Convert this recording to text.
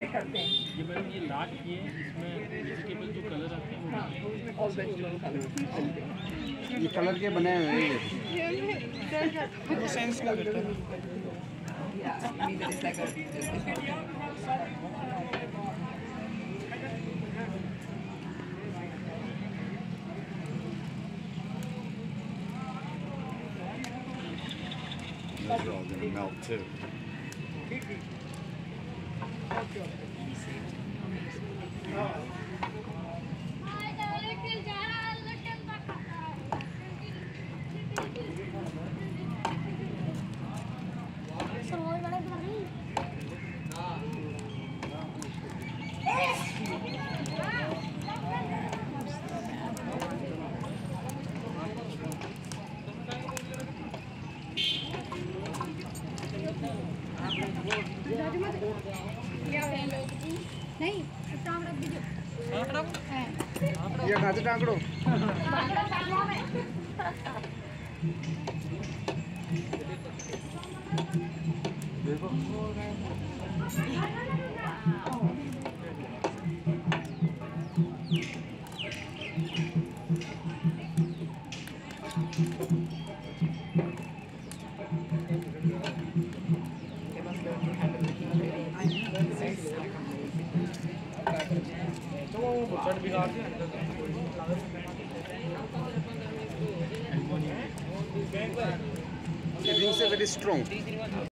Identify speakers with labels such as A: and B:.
A: करते हैं।
B: ये मैडम ये लाट ये इसमें वेजिटेबल जो कलर आते हैं
A: हाँ, उसमें ऑल वेजिटेबल कलर
C: ये कलर के बने हुए हैं
D: वो सेंस का करता है।
C: Those are all gonna melt too.
E: नहीं टांग रख दीजिए।
C: ये कहाँ से टांगड़ो? देखो It is very strong.